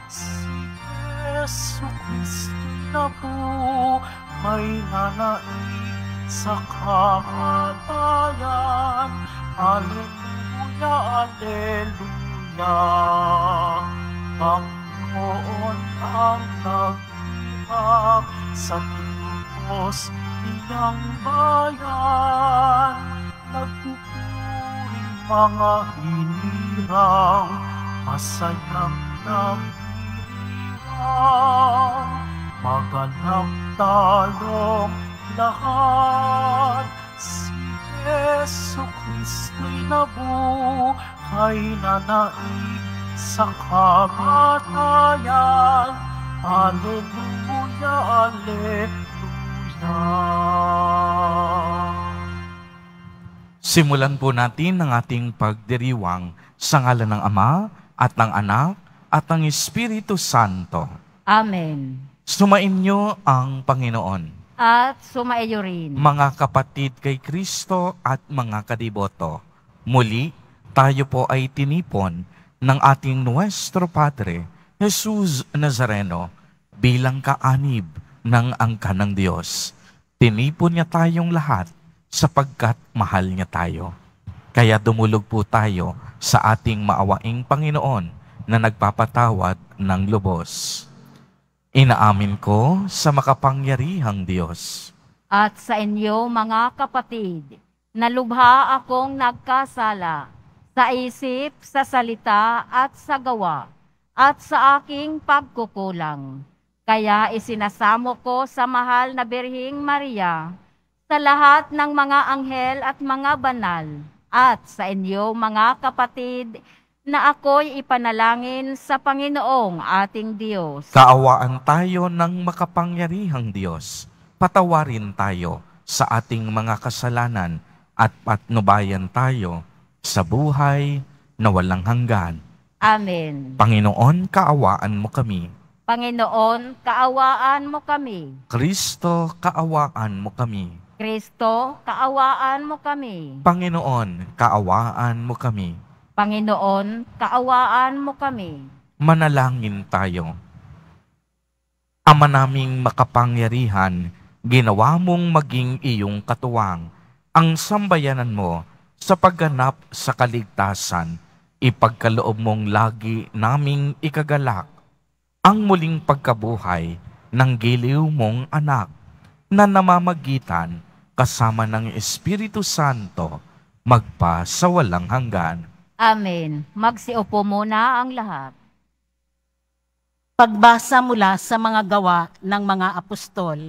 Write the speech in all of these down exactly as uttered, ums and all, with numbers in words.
Si Yesu Kristo'y nabuhay na naig sa kamatayan. Alleluia, Alleluia. Panginoon ang nagtihak sa Diyos niyang bayan. Nagpupuring mga hinirang, masayang nagdiriwang. Maganap tayong lahat. Si Yesu Kristo'y nabuhay na naig sa kamatayan. Alleluia, Alleluia. Simulan po natin ang ating pagdiriwang sa ngalan ng Ama at ng Anak at ng Espiritu Santo. Amen. Sumainyo ang Panginoon. At sumaiyo rin. Mga kapatid kay Kristo at mga kadiboto, muli tayo po ay tinipon ng ating Nuestro Padre, Jesus Nazareno, bilang kaanib ng angkan ng Diyos. Tinipon niya tayong lahat sapagkat mahal niya tayo. Kaya dumulog po tayo sa ating maawaing Panginoon na nagpapatawad ng lubos. Inaamin ko sa makapangyarihang Diyos At sa inyo, mga kapatid, na lubha akong nagkasala sa isip, sa salita at sa gawa, at sa aking pagkukulang. Kaya isinasamo ko sa mahal na Birhing Maria, sa lahat ng mga anghel at mga banal, at sa inyo, mga kapatid, na ako'y ipanalangin sa Panginoong ating Diyos. Kaawaan tayo ng makapangyarihang Diyos. Patawarin tayo sa ating mga kasalanan at patnubayan tayo sa buhay na walang hanggan. Amen. Panginoon, kaawaan mo kami. Panginoon, kaawaan mo kami. Kristo, kaawaan mo kami. Kristo, kaawaan mo kami. Panginoon, kaawaan mo kami. Panginoon, kaawaan mo kami. Manalangin tayo. Ama naming makapangyarihan, ginawa mong maging iyong katuwang ang sambayanan mo sa pagganap sa kaligtasan. Ipagkaloob mong lagi naming ikagalak ang muling pagkabuhay ng giliw mong anak na namamagitan kasama ng Espiritu Santo magpa sa walang hanggan. Amen. Magsiupo muna ang lahat. Pagbasa mula sa mga gawa ng mga apostol.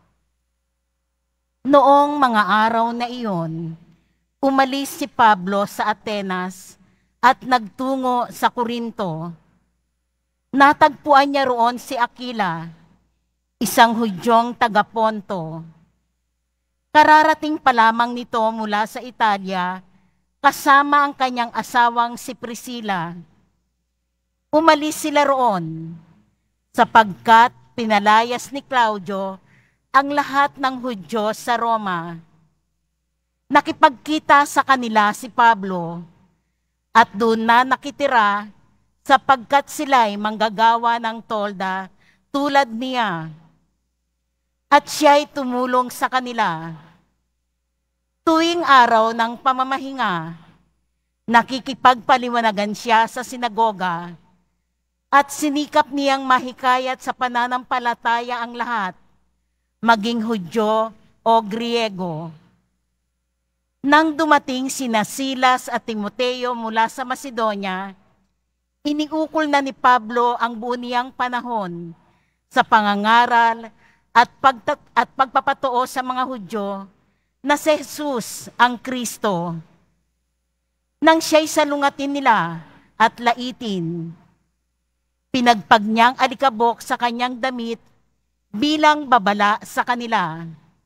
Noong mga araw na iyon, umalis si Pablo sa Atenas at nagtungo sa Corinto. Natagpuan niya roon si Aquila, isang Hudyong taga-Ponto. Kararating pa lamang nito mula sa Italia, kasama ang kanyang asawang si Priscilla. Umalis sila roon, sapagkat pinalayas ni Claudio ang lahat ng Hudyo sa Roma. Nakipagkita sa kanila si Pablo, at doon na nakitira sapagkat sila'y manggagawa ng tolda tulad niya. At siya'y tumulong sa kanila. Tuwing araw ng pamamahinga, nakikipagpaliwanagan siya sa sinagoga at sinikap niyang mahikayat sa pananampalataya ang lahat, maging Hudyo o Griego. Nang dumating sina Silas at Timoteo mula sa Macedonia, iniukol na ni Pablo ang buo niyang panahon sa pangangaral at, pagtat- at pagpapatoo sa mga Hudyo na si Jesus ang Kristo. Nang siya'y salungatin nila at laitin, pinagpag niyang alikabok sa kanyang damit bilang babala sa kanila.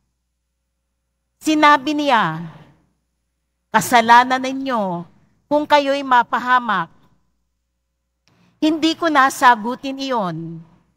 Sinabi niya, "Kasalanan ninyo kung kayo'y mapahamak. Hindi ko nasagutin iyon.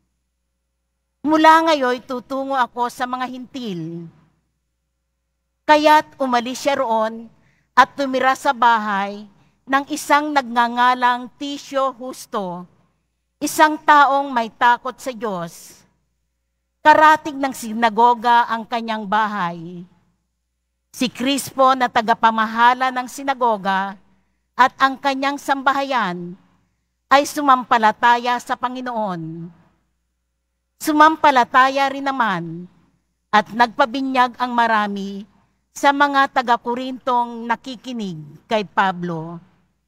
Mula ngayon tutungo ako sa mga hintil." Kaya't umalis siya roon at tumira sa bahay ng isang nagngangalang Tisyo Justo, isang taong may takot sa Diyos. Karatig ng sinagoga ang kanyang bahay. Si Crispo na tagapamahala ng sinagoga at ang kanyang sambahayan ay sumampalataya sa Panginoon. Sumampalataya rin naman at nagpabinyag ang marami sa mga taga-Korintong nakikinig kay Pablo.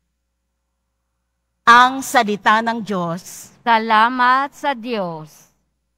Ang salita ng Diyos. Salamat sa Diyos.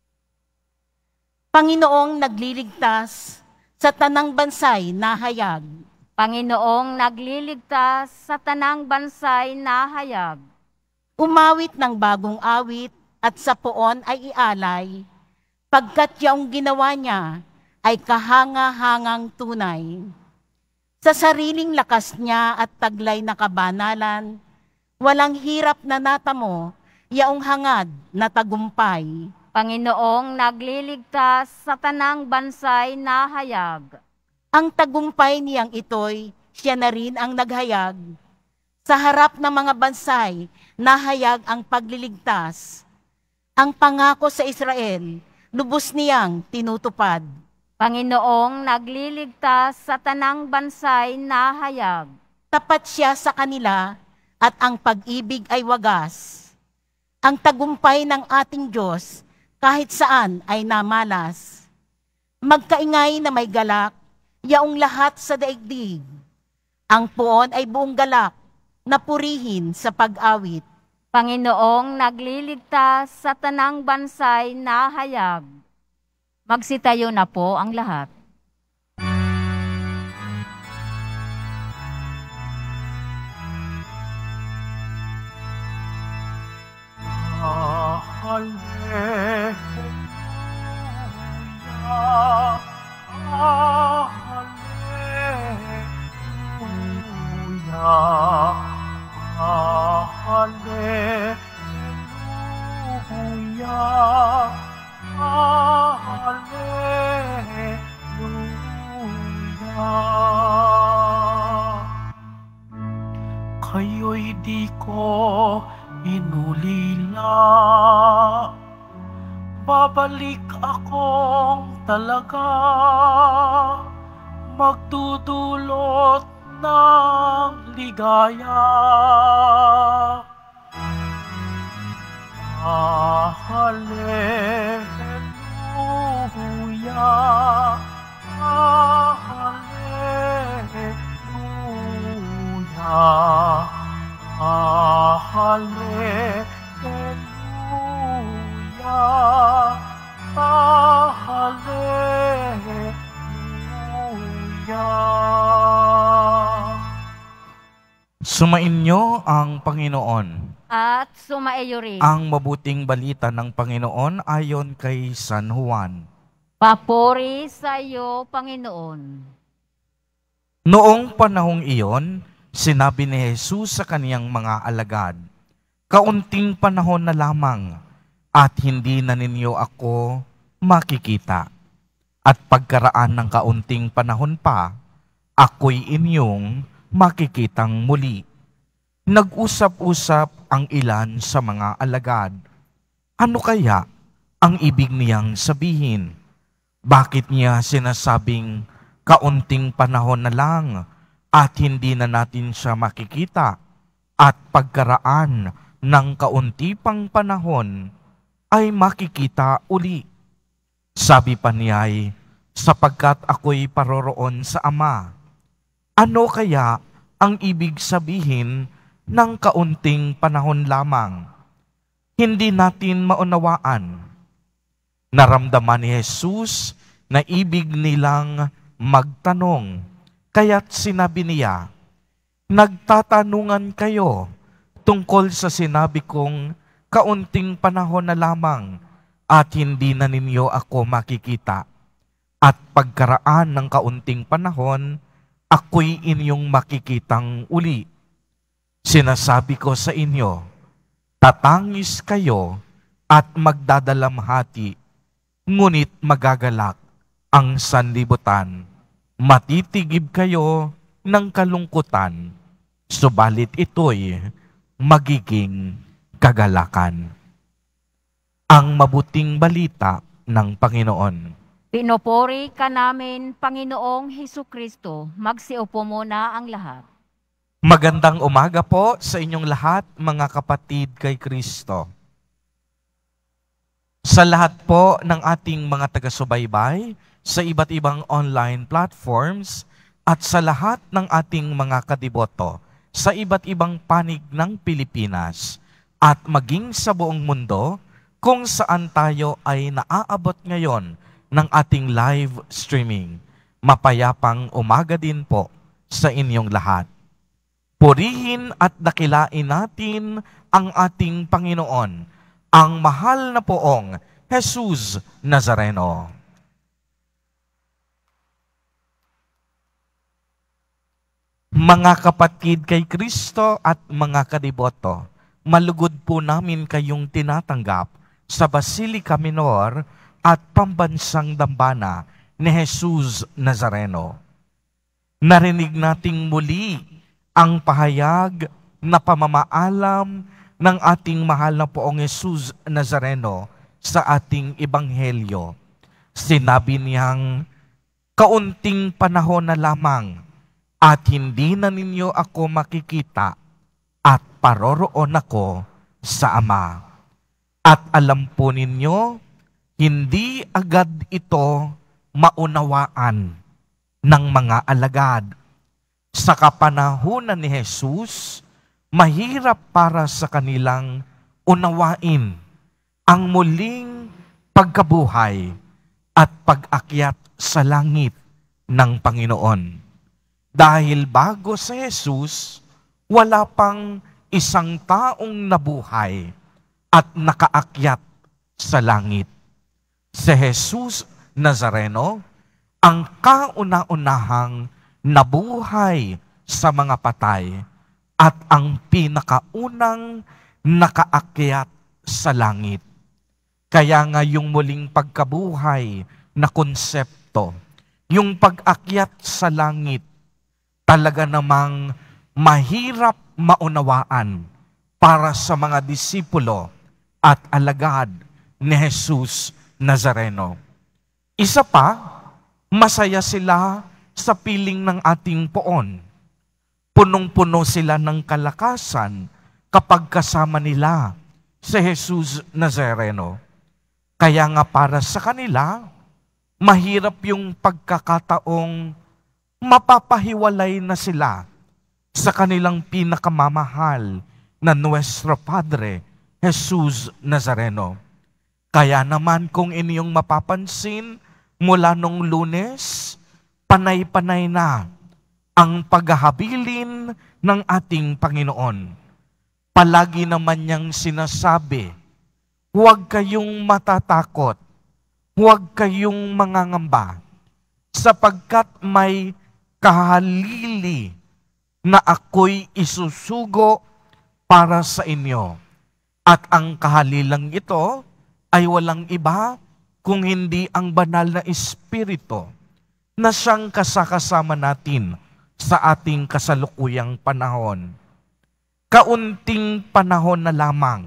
Panginoong nagliligtas sa tanang bansay na hayag. Panginoong nagliligtas sa tanang bansay na hayag. Umawit ng bagong awit at sa poon ay ialay, pagkat yaong ginawa niya ay kahanga-hangang tunay. Sa sariling lakas niya at taglay na kabanalan, walang hirap na natamo, yaong hangad na tagumpay. Panginoong nagliligtas sa tanang bansay na hayag. Ang tagumpay niyang ito'y siya na rin ang naghayag. Sa harap ng mga bansay, nahayag ang pagliligtas. Ang pangako sa Israel, lubos niyang tinutupad. Panginoong nagliligtas sa tanang bansay na hayag. Tapat siya sa kanila at ang pag-ibig ay wagas. Ang tagumpay ng ating Diyos kahit saan ay namalas. Magkaingay na may galak, yaong lahat sa daigdig. Ang puon ay buong galak na purihin sa pag-awit. Panginoong nagliligtas sa tanang bansay na hayag. Magsitayo na po ang lahat. Ah, hallelujah. Ah, hallelujah. Ah, hallelujah. Ah, hallelujah. Kayo'y di ko inulila, babalik akong talaga, magdudulot ng ligaya. Ah, hallelujah. Ah, hallelujah. Ah, hallelujah. Ah, hallelujah. Sumainyo ang Panginoon. At sumaiyo rin. Ang mabuting balita ng Panginoon ayon kay San Juan. Papuri sa iyo, Panginoon. Noong panahong iyon, sinabi ni Jesus sa kaniyang mga alagad, "Kaunting panahon na lamang, at hindi na ninyo ako makikita. At pagkaraan ng kaunting panahon pa, ako'y inyong makikitang muli." Nag-usap-usap ang ilan sa mga alagad. Ano kaya ang ibig niyang sabihin? Bakit niya sinasabing kaunting panahon na lang at hindi na natin siya makikita, at pagkaraan ng kaunti pang panahon ay makikita uli? Sabi pa niya'y, sapagkat ako'y paroroon sa Ama. Ano kaya ang ibig sabihin ng kaunting panahon lamang? Hindi natin maunawaan. Naramdaman ni Jesus na ibig nilang magtanong, kaya't sinabi niya, "Nagtatanungan kayo tungkol sa sinabi kong kaunting panahon na lamang at hindi na ninyo ako makikita. At pagkaraan ng kaunting panahon, ako'y inyong makikitang uli. Sinasabi ko sa inyo, tatangis kayo at magdadalamhati, ngunit magagalak ang sanlibutan. Matitigib kayo ng kalungkutan, subalit ito'y magiging kagalakan." ang mabuting balita ng Panginoon. Pinupuri ka namin, Panginoong Hesukristo. Magsiupo muna ang lahat. Magandang umaga po sa inyong lahat, mga kapatid kay Kristo. Sa lahat po ng ating mga taga-subaybay sa iba't ibang online platforms at sa lahat ng ating mga kadiboto sa iba't ibang panig ng Pilipinas at maging sa buong mundo kung saan tayo ay naaabot ngayon ng ating live streaming. Mapayapang umaga din po sa inyong lahat. Purihin at dakilain natin ang ating Panginoon, ang mahal na poong Jesus Nazareno. Mga kapatid kay Kristo at mga kadiboto, malugod po namin kayong tinatanggap sa Basilica Minor at Pambansang Dambana ni Jesus Nazareno. Narinig nating muli ang pahayag na pamamaalam ng ating mahal na poong Jesus Nazareno sa ating ebanghelyo. Sinabi niyang, kaunting panahon na lamang at hindi na ninyo ako makikita at paroroon ako sa Ama. At alam po ninyo, hindi agad ito maunawaan ng mga alagad. Sa kapanahunan ni Jesus, mahirap para sa kanilang unawain ang muling pagkabuhay at pag-akyat sa langit ng Panginoon. Dahil bago sa Jesus, wala pang isang taong nabuhay at nakaakyat sa langit. Si Jesus Nazareno, ang kauna-unahang nabuhay sa mga patay at ang pinakaunang nakaakyat sa langit. Kaya nga yung muling pagkabuhay na konsepto, yung pag-akyat sa langit, talaga namang mahirap maunawaan para sa mga disipulo at alagad ni Jesus Nazareno. Isa pa, masaya sila sa piling ng ating poon. Punong-puno sila ng kalakasan kapag kasama nila si Jesus Nazareno. Kaya nga para sa kanila, mahirap yung pagkakataong mapapahiwalay na sila sa kanilang pinakamamahal na Nuestro Padre, Jesus Nazareno. Kaya naman kung inyong mapapansin, mula nung Lunes, panay-panay na ang paghahabilin ng ating Panginoon. Palagi naman niyang sinasabi, huwag kayong matatakot, huwag kayong mangangamba, sapagkat may kahalili na ako'y isusugo para sa inyo. At ang kahalilang ito ay walang iba kung hindi ang banal na Espiritu na siyang kasakasama natin sa ating kasalukuyang panahon. Kaunting panahon na lamang,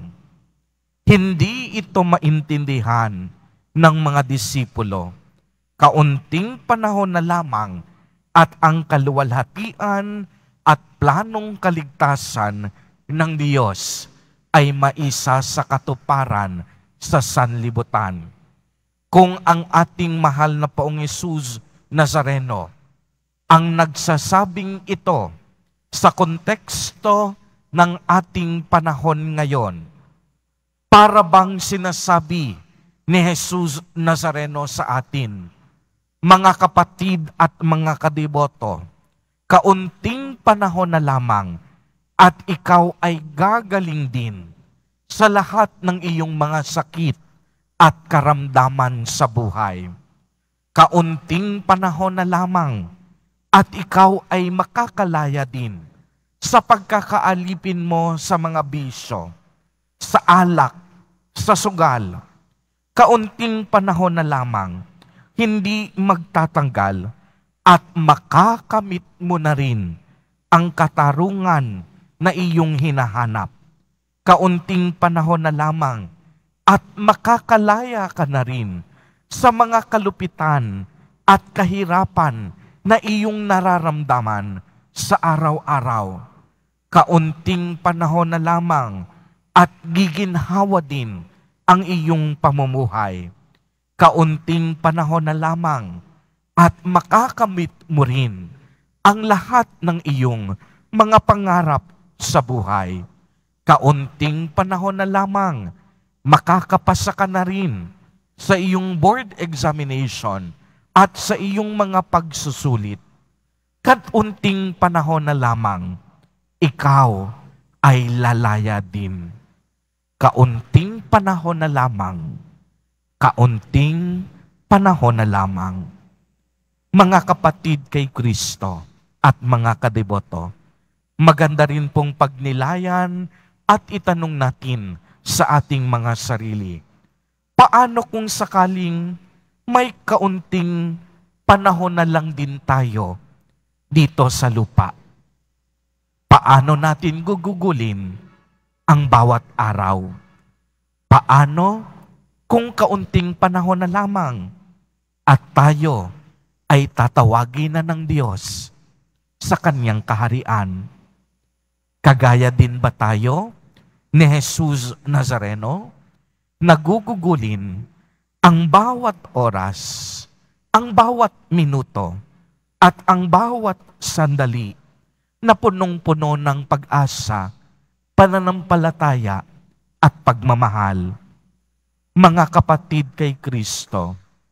hindi ito maintindihan ng mga disipulo. Kaunting panahon na lamang at ang kaluwalhatian at planong kaligtasan ng Diyos ay maisa sa katuparan sa sanlibutan. Kung ang ating mahal na poong Jesus Nazareno ang nagsasabing ito sa konteksto ng ating panahon ngayon, para bang sinasabi ni Jesus Nazareno sa atin, mga kapatid at mga kadiboto, kaunting panahon na lamang at ikaw ay gagaling din sa lahat ng iyong mga sakit at karamdaman sa buhay. Kaunting panahon na lamang at ikaw ay makakalaya din sa pagkakaalipin mo sa mga bisyo, sa alak, sa sugal. Kaunting panahon na lamang, hindi magtatanggal at makakamit mo na rin ang katarungan na iyong hinahanap. Kaunting panahon na lamang at makakalaya ka na rin sa mga kalupitan at kahirapan na iyong nararamdaman sa araw-araw. Kaunting panahon na lamang at giginhawa din ang iyong pamumuhay. Kaunting panahon na lamang at makakamit mo rin ang lahat ng iyong mga pangarap sa buhay. Kaunting panahon na lamang, makakapasa ka na rin sa iyong board examination at sa iyong mga pagsusulit. Kaunting panahon na lamang, ikaw ay lalaya din. Kaunting panahon na lamang, kaunting panahon na lamang. Mga kapatid kay Kristo at mga kadeboto, maganda rin pong pagnilayan at itanong natin sa ating mga sarili. Paano kung sakaling may kaunting panahon na lang din tayo dito sa lupa? Paano natin gugugulin ang bawat araw? Paano kung kaunting panahon na lamang at tayo ay tatawagin na ng Diyos sa Kanyang kaharian? Kagaya din ba tayo ni Jesus Nazareno, nagugugulin ang bawat oras, ang bawat minuto, at ang bawat sandali na punong-puno ng pag-asa, pananampalataya, at pagmamahal? Mga kapatid kay Kristo,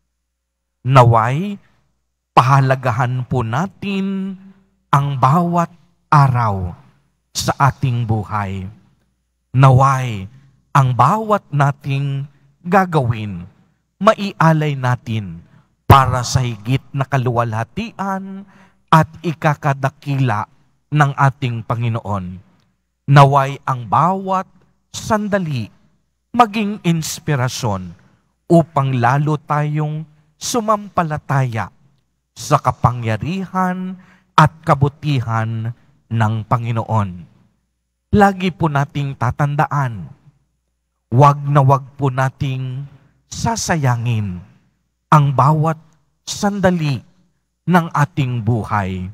naway pahalagahan po natin ang bawat araw sa ating buhay. Naway ang bawat nating gagawin, maialay natin para sa higit na kaluwalhatian at ikakadakila ng ating Panginoon. Naway ang bawat sandali maging inspirasyon upang lalo tayong sumampalataya sa kapangyarihan at kabutihan ng Panginoon. Lagi po nating tatandaan, wag na wag po nating sasayangin ang bawat sandali ng ating buhay.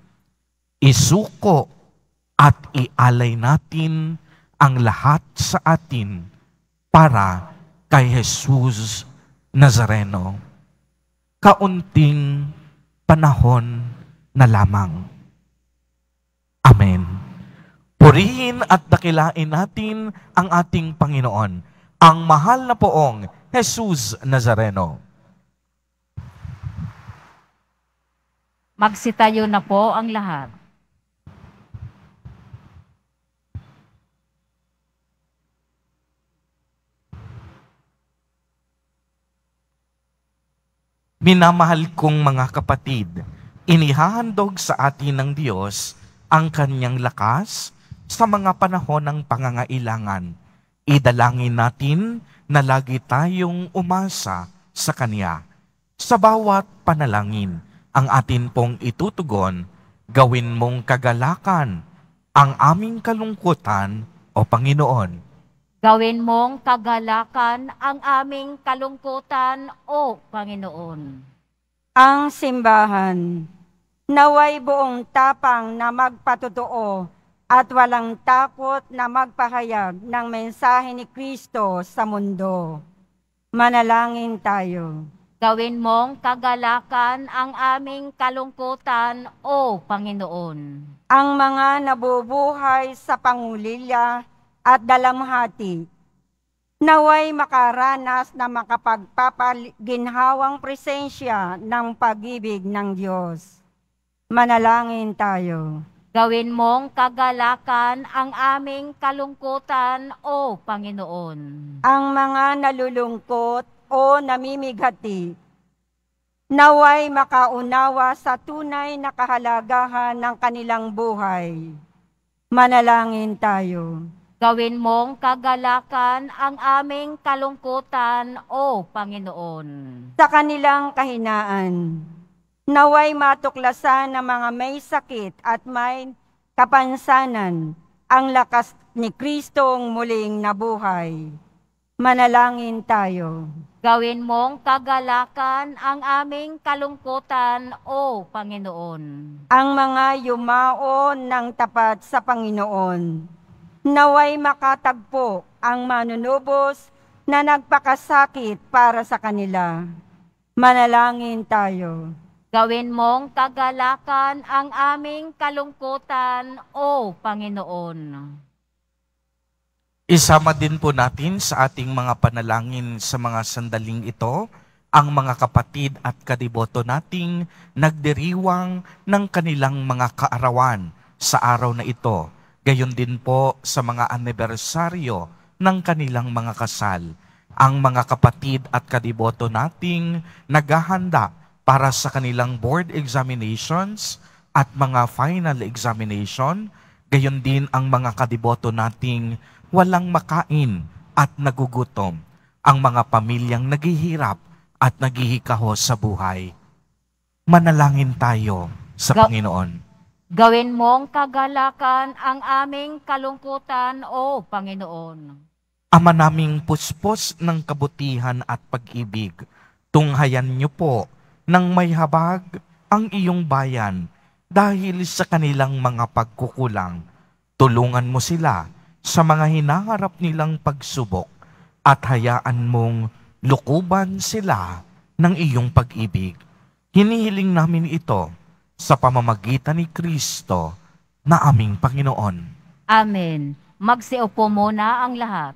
Isuko at ialay natin ang lahat sa atin para kay Jesus Nazareno. Kaunting panahon na lamang. Amen. Purihin at dakilain natin ang ating Panginoon, ang mahal na poong Jesus Nazareno. Magsitayo na po ang lahat. Minamahal kong mga kapatid, inihahandog sa atin ng Diyos ang Kanyang lakas sa mga panahon ng pangangailangan. Idalangin natin na lagi tayong umasa sa Kanya. Sa bawat panalangin, ang atin pong itutugon, gawin mong kagalakan ang aming kalungkutan, O Panginoon. Gawin mong kagalakan ang aming kalungkutan, O Panginoon. Ang simbahan, naway buong tapang na magpatotoo at walang takot na magpahayag ng mensahe ni Kristo sa mundo. Manalangin tayo. Gawin mong kagalakan ang aming kalungkutan, O Panginoon. Ang mga nabubuhay sa pangulilya at dalamhati, naway makaranas na makapagpapaginhawang presensya ng pag-ibig ng Diyos. Manalangin tayo. Gawin mong kagalakan ang aming kalungkutan, O Panginoon. Ang mga nalulungkot o namimighati, naway makaunawa sa tunay na kahalagahan ng kanilang buhay. Manalangin tayo. Gawin mong kagalakan ang aming kalungkutan, O Panginoon. Sa kanilang kahinaan, naway matuklasan ng mga may sakit at may kapansanan ang lakas ni Kristong muling nabuhay. Manalangin tayo. Gawin mong kagalakan ang aming kalungkutan, O Panginoon. Ang mga yumaon ng tapat sa Panginoon, naway makatagpo ang manunubos na nagpakasakit para sa kanila. Manalangin tayo. Gawin mong kagalakan ang aming kalungkutan, O Panginoon. Isama din po natin sa ating mga panalangin sa mga sandaling ito ang mga kapatid at kadiboto nating nagdiriwang ng kanilang mga kaarawan sa araw na ito. Gayon din po sa mga anibersaryo ng kanilang mga kasal. Ang mga kapatid at kadiboto nating naghahanda para sa kanilang board examinations at mga final examination. Gayon din ang mga kadiboto nating walang makain at nagugutom, ang mga pamilyang naghihirap at naghihikaho sa buhay. Manalangin tayo sa Ga- Panginoon. Gawin mong kagalakan ang aming kalungkutan, O Panginoon. Ama naming puspos ng kabutihan at pag-ibig, tunghayan niyo po ng may habag ang iyong bayan dahil sa kanilang mga pagkukulang. Tulungan mo sila sa mga hinaharap nilang pagsubok at hayaan mong lukuban sila ng iyong pag-ibig. Hinihiling namin ito sa pamamagitan ni Kristo na aming Panginoon. Amen. Magsiupo muna ang lahat.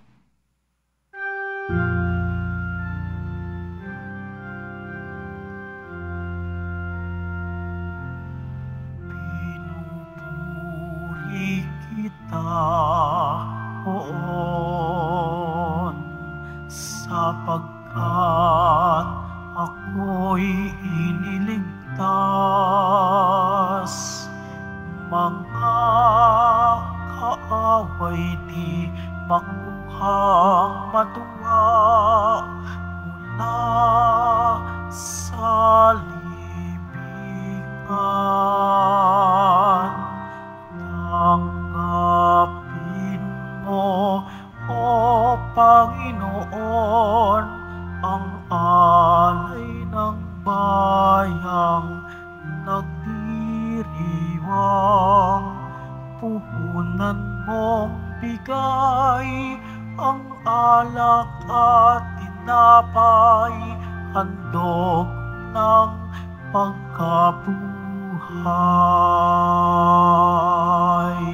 Pinupuri kita, Poon, sapagkat ako'y iniligtas. Mga kaaway di makuhang matuwa mula sa libingan. Tanggapin mo, O Panginoon, ang alay ng bayang nagdiriwang. Puhunan mong bigay ang alak at tinapay, handog ng pagkabuhay.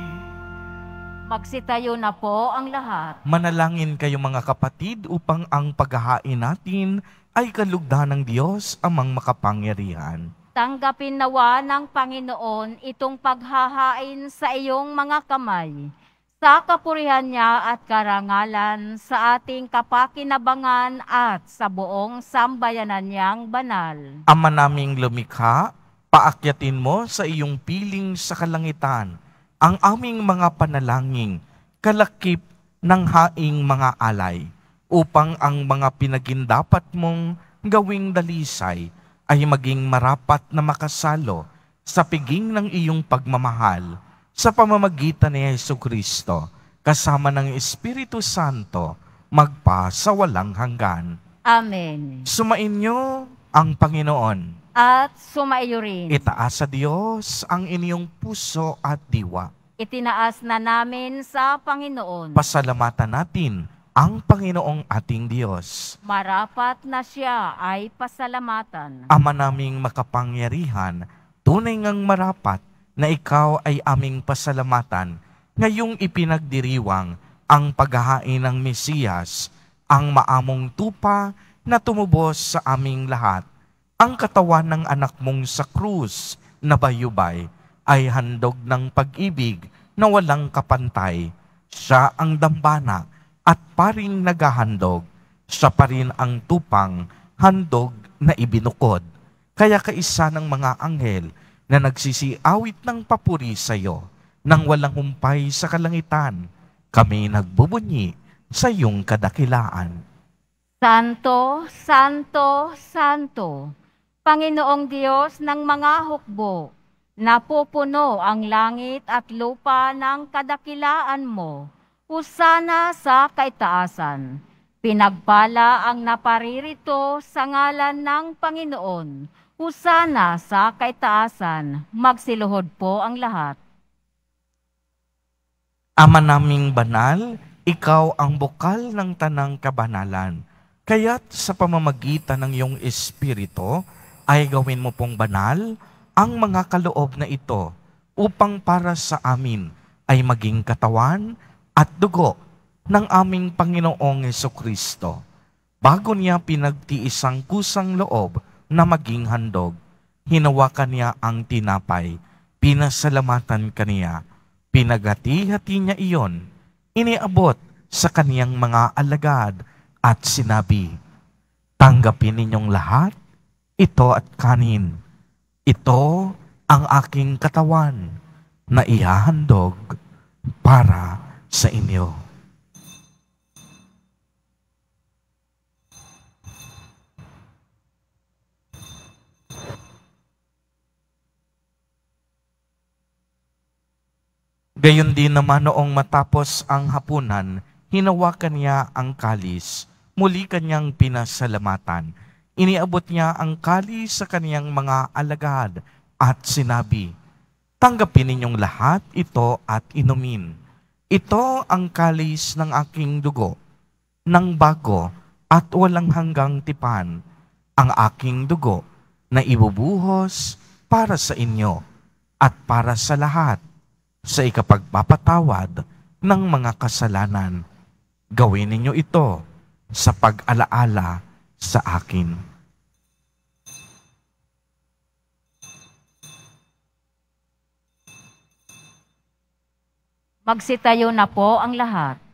Magsitayo na po ang lahat. Manalangin kayo mga kapatid upang ang paghahain natin ay kalugdan ng Diyos amang makapangyarihan. Tanggapin nawa ng Panginoon itong paghahain sa iyong mga kamay, sa kapurihan niya at karangalan sa ating kapakinabangan at sa buong sambayanan niyang banal. Ama naming lumikha, paakyatin mo sa iyong piling sa kalangitan ang aming mga panalangin, kalakip ng haing mga alay, upang ang mga pinagindapat mong gawing dalisay ay maging marapat na makasalo sa piging ng iyong pagmamahal sa pamamagitan ni Jesucristo, kasama ng Espiritu Santo, magpa sa walang hanggan. Amen. Sumainyo ang Panginoon. At sumaiyo rin. Itaas sa Diyos ang inyong puso at diwa. Itinaas na namin sa Panginoon. Pasalamatan natin ang Panginoong ating Diyos. Marapat na siya ay pasalamatan. Ama naming makapangyarihan, tunay ngang marapat na ikaw ay aming pasalamatan ngayong ipinagdiriwang ang paghahain ng Mesiyas, ang maamong tupa na tumubos sa aming lahat. Ang katawan ng anak mong sa krus na bayubay ay handog ng pag-ibig na walang kapantay. Siya ang dambana at paring naghahandog. Siya pa rin ang tupang handog na ibinukod. Kaya kaisa ng mga anghel na nagsisiawit ng papuri sa iyo nang walang humpay sa kalangitan, kami nagbubunyi sa iyong kadakilaan. Santo, Santo, Santo, Panginoong Diyos ng mga hukbo, napupuno ang langit at lupa ng kadakilaan mo. Husana sa kaitaasan. Pinagpala ang naparirito sa ngalan ng Panginoon. Husana sa kaitaasan, magsiluhod po ang lahat. Ama naming banal, ikaw ang bukal ng tanang kabanalan. Kaya't sa pamamagitan ng iyong Espiritu, ay gawin mo pong banal ang mga kaloob na ito upang para sa amin ay maging katawan at dugo ng aming Panginoong Hesukristo. Bago niya pinagtiis ang kusang loob na maging handog, hinawakan niya ang tinapay, pinasalamatan kaniya, pinagati-hati niya iyon, iniabot sa kaniyang mga alagad at sinabi, "Tanggapin ninyong lahat, ito at kanin. Ito ang aking katawan na ihahandog para sa inyo." Gayon din naman noong matapos ang hapunan, hinawakan niya ang kalis, muli kanyang pinasalamatan. Iniabot niya ang kalis sa kaniyang mga alagad at sinabi, "Tanggapin ninyong lahat ito at inumin. Ito ang kalis ng aking dugo, ng bago at walang hanggang tipan, ang aking dugo na ibubuhos para sa inyo at para sa lahat, sa ikapagpapatawad ng mga kasalanan. Gawin ninyo ito sa pag-alaala sa akin." Magsitayo na po ang lahat.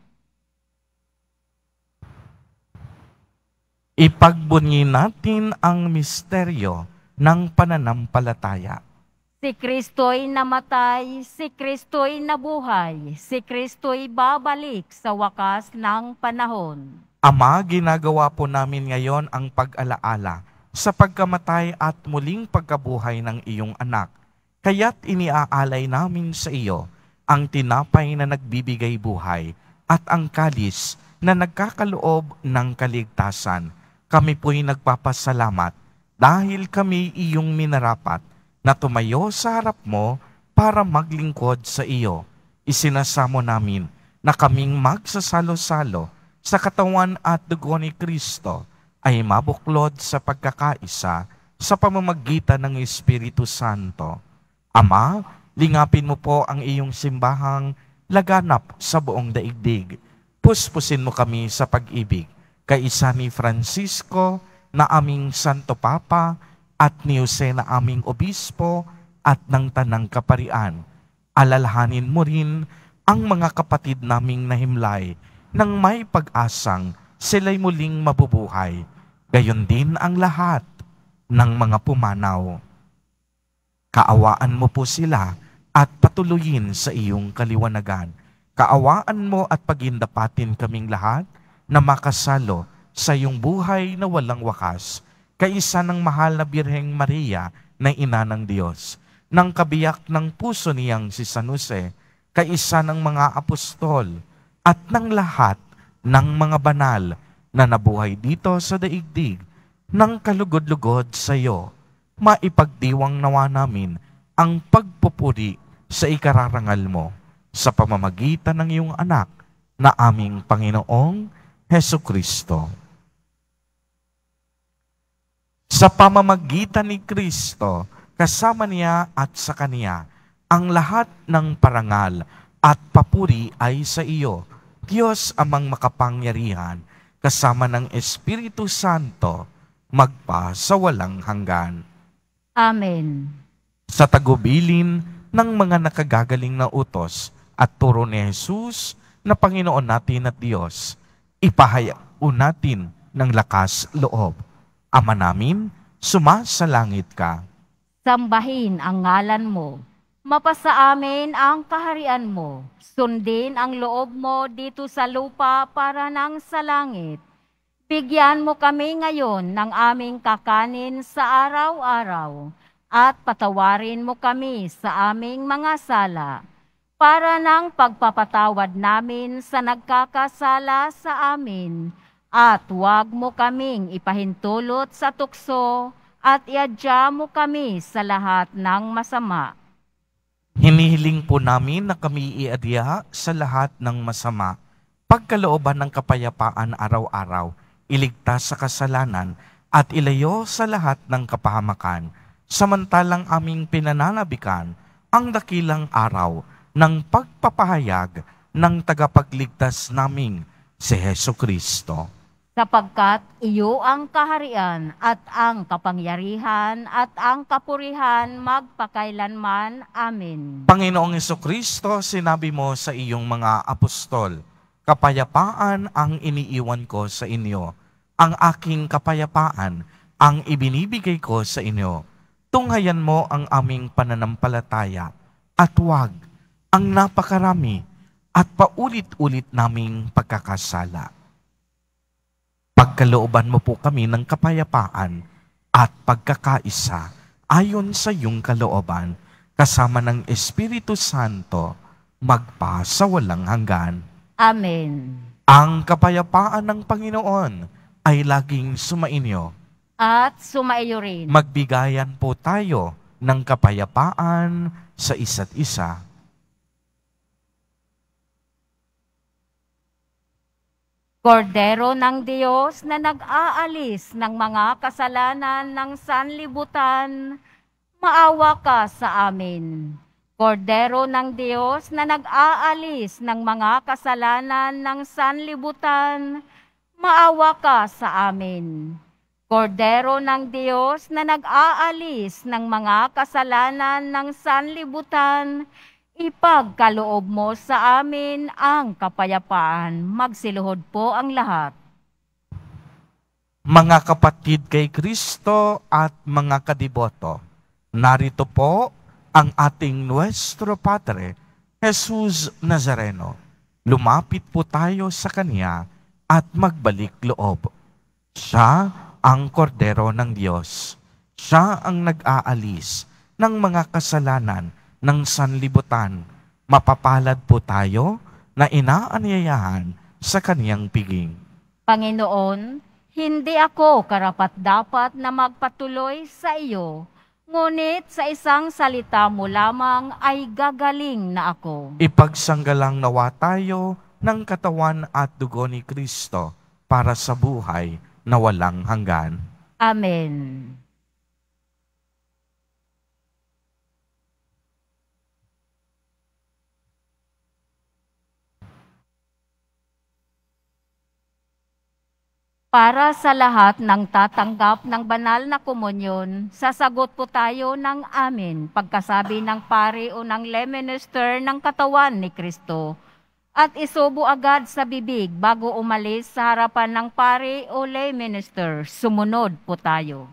Ipagbunyi natin ang misteryo ng pananampalataya. Si Kristo'y namatay, si Kristo'y nabuhay, si Kristo'y babalik sa wakas ng panahon. Ama, ginagawa po namin ngayon ang pag-alaala sa pagkamatay at muling pagkabuhay ng iyong anak. Kaya't iniaalay namin sa iyo ang tinapay na nagbibigay buhay at ang kalis na nagkakaloob ng kaligtasan. Kami po'y nagpapasalamat dahil kami iyong minarapat na tumayo sa harap mo para maglingkod sa iyo. Isinasamo namin na kaming magsasalo-salo sa katawan at dugo ni Kristo ay mabuklod sa pagkakaisa sa pamamagitan ng Espiritu Santo. Ama, lingapin mo po ang iyong simbahang laganap sa buong daigdig. Puspusin mo kami sa pag-ibig, kaisa ni Francisco na aming Santo Papa, at ni Jose na aming obispo at ng tanang kaparian. Alalahanin mo rin ang mga kapatid naming nahimlay nang may pag-asang sila'y muling mabubuhay. Gayon din ang lahat ng mga pumanaw. Kaawaan mo po sila at patuloyin sa iyong kaliwanagan. Kaawaan mo at pagindapatin kaming lahat na makasalo sa iyong buhay na walang wakas, kaisa ng mahal na Birheng Maria na ina ng Diyos, ng kabiyak ng puso niyang si San Jose, kaisa ng mga apostol, at ng lahat ng mga banal na nabuhay dito sa daigdig, ng kalugod-lugod sa iyo. Maipagdiwang nawa namin ang pagpupuri sa ikararangal mo sa pamamagitan ng iyong anak na aming Panginoong Hesukristo. Sa pamamagitan ni Kristo, kasama niya at sa Kaniya, ang lahat ng parangal at papuri ay sa iyo, Diyos amang makapangyarihan, kasama ng Espiritu Santo, magpa sa walang hanggan. Amen. Sa tagubilin ng mga nakagagaling na utos at turo ni Jesus na Panginoon natin at Diyos, ipahayag natin ng lakas loob. Ama namin, sumasalangit ka. Sambahin ang ngalan mo. Mapasa amin ang kaharian mo. Sundin ang loob mo dito sa lupa para nang sa langit. Bigyan mo kami ngayon ng aming kakanin sa araw-araw at patawarin mo kami sa aming mga sala para nang pagpapatawad namin sa nagkakasala sa amin. At huwag mo kaming ipahintulot sa tukso at iadya mo kami sa lahat ng masama. Hinihiling po namin na kami iadya sa lahat ng masama, pagkalooban ng kapayapaan araw-araw, iligtas sa kasalanan, at ilayo sa lahat ng kapahamakan, samantalang aming pinananabikan ang dakilang araw ng pagpapahayag ng tagapagligtas naming si Hesu Kristo. Sapagkat iyo ang kaharian at ang kapangyarihan at ang kapurihan magpakailanman. Amen. Panginoong Hesu Kristo, sinabi mo sa iyong mga apostol, kapayapaan ang iniiwan ko sa inyo. Ang aking kapayapaan ang ibinibigay ko sa inyo. Tunghayan mo ang aming pananampalataya at huwag ang napakarami at paulit-ulit naming pagkakasala. Pagkalooban mo po kami ng kapayapaan at pagkakaisa ayon sa iyong kalooban, kasama ng Espiritu Santo, magpa sa walang hanggan. Amen. Ang kapayapaan ng Panginoon ay laging sumainyo. At sumaiyo rin. Magbigayan po tayo ng kapayapaan sa isa't isa. Kordero ng Diyos na nag-aalis ng mga kasalanan ng sanlibutan, maawa ka sa amin. Kordero ng Diyos na nag-aalis ng mga kasalanan ng sanlibutan, maawa ka sa amin. Kordero ng Diyos na nag-aalis ng mga kasalanan ng sanlibutan, ipagkaloob mo sa amin ang kapayapaan. Magsiluhod po ang lahat. Mga kapatid kay Kristo at mga kadiboto, narito po ang ating Nuestro Padre, Jesus Nazareno. Lumapit po tayo sa Kanya at magbalik loob. Siya ang kordero ng Diyos. Siya ang nag-aalis ng mga kasalanan ng sanlibutan. Mapapalad po tayo na inaanyayahan sa Kaniyang piging. Panginoon, hindi ako karapat-dapat na magpatuloy sa iyo, ngunit sa isang salita mo lamang ay gagaling na ako. Ipagsanggalang nawa tayo ng katawan at dugo ni Kristo para sa buhay na walang hanggan. Amen. Para sa lahat ng tatanggap ng banal na komunyon, sasagot po tayo ng amen pagkasabi ng pari o ng lay minister ng katawan ni Kristo. At isubo agad sa bibig bago umalis sa harapan ng pari o lay minister. Sumunod po tayo.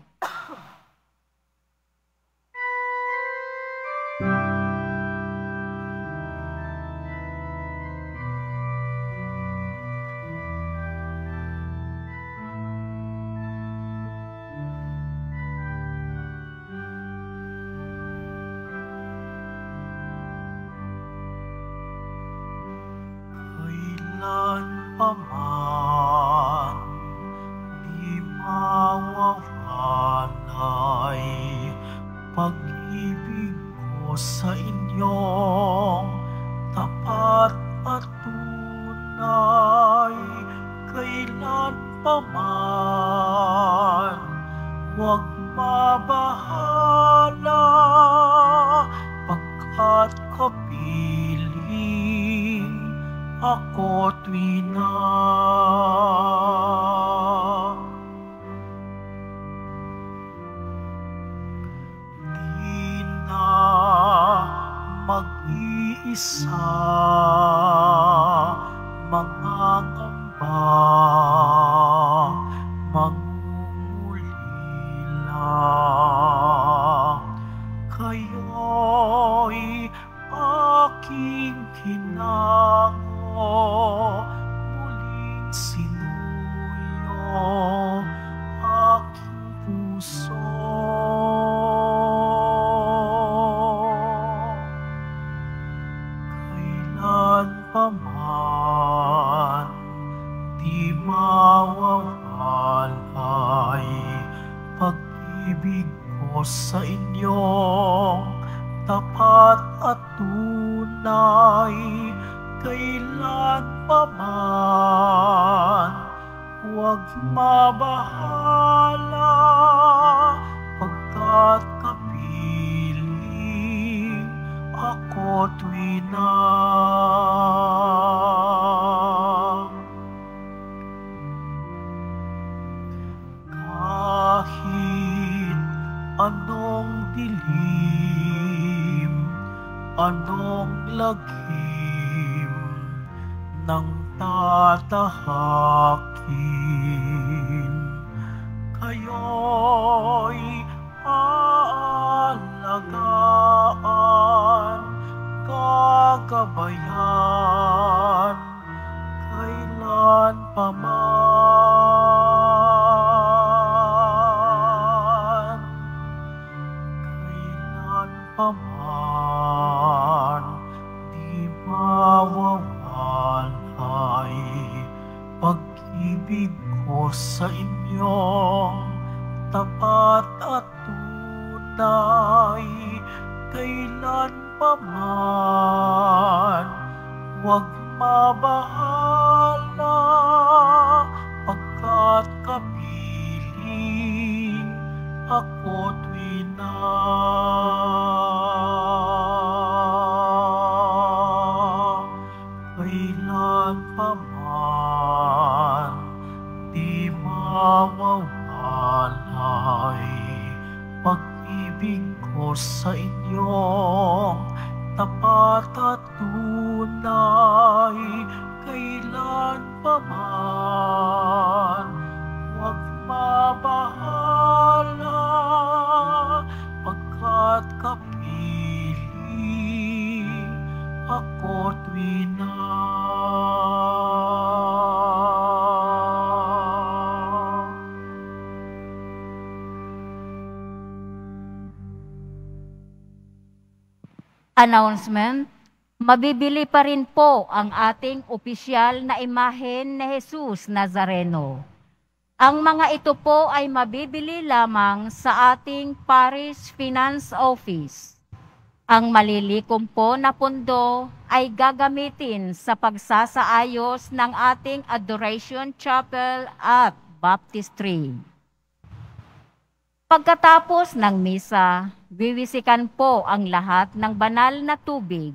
Kailan pa man di mawawalay pag-ibig ko sa inyong tapat at tunay. Kailan pa man huwag mabahala pagkat kapiling ako tuwi na. Di na mag-iisa mga ngamba, mangungulila. Kayo'y aking kinang muling sinuyo aking puso. Kailan pa man di mawa pag-ibig ko sa inyong tapat at tunay, kailan pa man huwag mabahala, pagkat kapiling ako't winang. Kahit anong dilim, anong lagim ng tatahakin, kayo'y aalagaan, gagabayan, kailan pa man, kailan pa man, di mawawalay pag-ibig ko sa inyong tapat at tunay, kailan pa man huwag mabahala, pagkat kapiling ako't winang. Kailan pa man di mawawalay pag-ibig ko sa inyong tapat at tunay, kailan pa man huwag mabahala, pagkat kapiling ako't winang. Announcement, mabibili pa rin po ang ating opisyal na imahen ni Jesus Nazareno. Ang mga ito po ay mabibili lamang sa ating Parish Finance Office. Ang malilikom po na pondo ay gagamitin sa pagsasaayos ng ating Adoration Chapel at Baptistry. Pagkatapos ng misa, wiwisikan po ang lahat ng banal na tubig.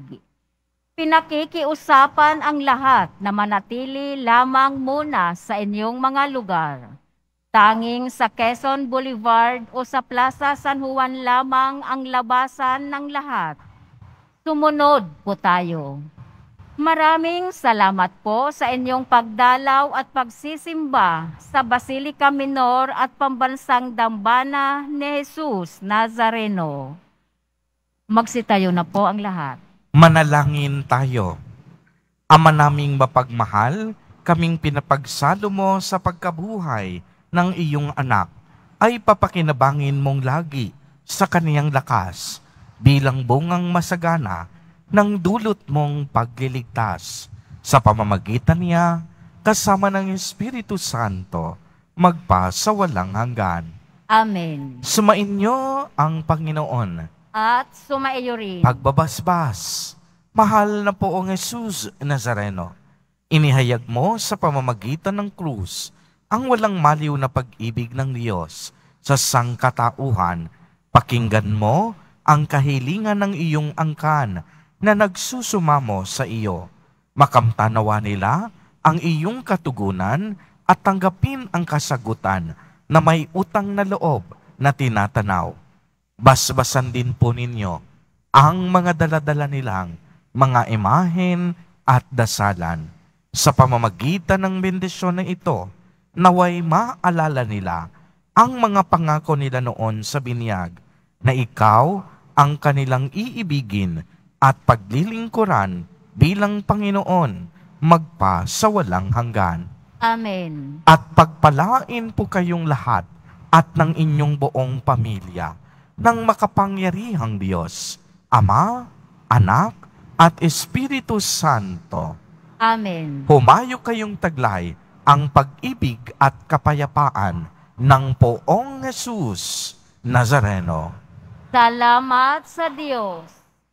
Pinakikiusapan ang lahat na manatili lamang muna sa inyong mga lugar. Tanging sa Quezon Boulevard o sa Plaza San Juan lamang ang labasan ng lahat. Sumunod po tayo. Maraming salamat po sa inyong pagdalaw at pagsisimba sa Basilica Minor at Pambansang Dambana ni Jesus Nazareno. Magsitayo na po ang lahat. Manalangin tayo. Ama naming mapagmahal, kaming pinapagsalo mo sa pagkabuhay ng iyong anak, ay papakinabangin mong lagi sa kaniyang lakas bilang bungang masagana ng dulot mong pagliligtas. Sa pamamagitan niya, kasama ng Espiritu Santo, magpa sa walang hanggan. Amen. Sumainyo ang Panginoon. At sumaiyo rin. Pagbabasbas, mahal na poong Jesus Nazareno, inihayag mo sa pamamagitan ng krus ang walang maliw na pag-ibig ng Diyos sa sangkatauhan. Pakinggan mo ang kahilingan ng iyong angkan na nagsusumamo sa iyo. Makamtanawa nila ang iyong katugunan at tanggapin ang kasagutan na may utang na loob na tinatanaw. Basbasan din po ninyo ang mga daladala nilang mga imahen at dasalan. Sa pamamagitan ng bendisyon na ito, naway maalala nila ang mga pangako nila noon sa binyag na ikaw ang kanilang iibigin at paglilingkuran bilang Panginoon magpa sa walang hanggan. Amen. At pagpalain po kayong lahat at ng inyong buong pamilya ng makapangyarihang Diyos, Ama, Anak, at Espiritu Santo. Amen. Humayo kayong taglay ang pag-ibig at kapayapaan ng poong Jesus Nazareno. Salamat sa Diyos.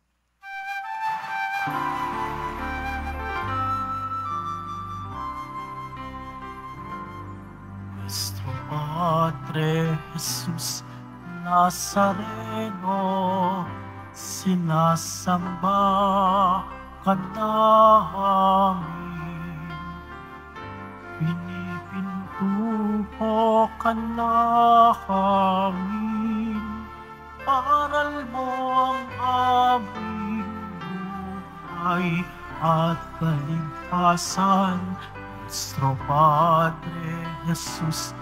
Nuestro Padre Jesus Nazareno, sinasamba ka namin. Pinipintuho ka namin, aral mo ang aming buhay at kaligtasan. Nuestro Padre Jesus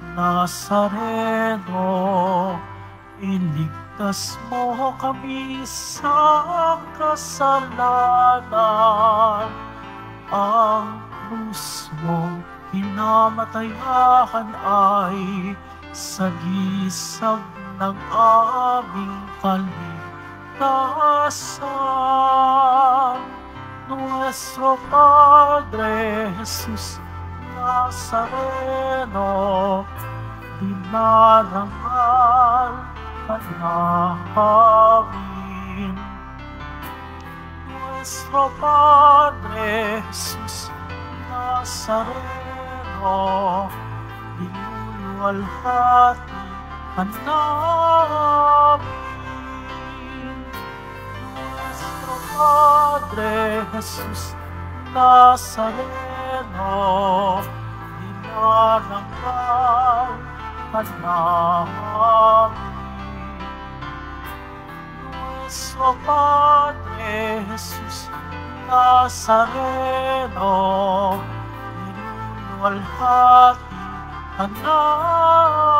Nazareno, iligtas mo kami sa kasalanan. Ang krus mong hinamatayan ay sagisag ng aming kaligtasan. Nuestro Padre Jesus Nazareno, dinarangal ka namin. Nuestro Padre Jesus Nazareno, dinuluwalhati ka namin. Nuestro Padre Jesus Nazareno, dinaranggal ka namin. Nuestro Padre Jesus Nazareno, dinuluwalhati ka namin.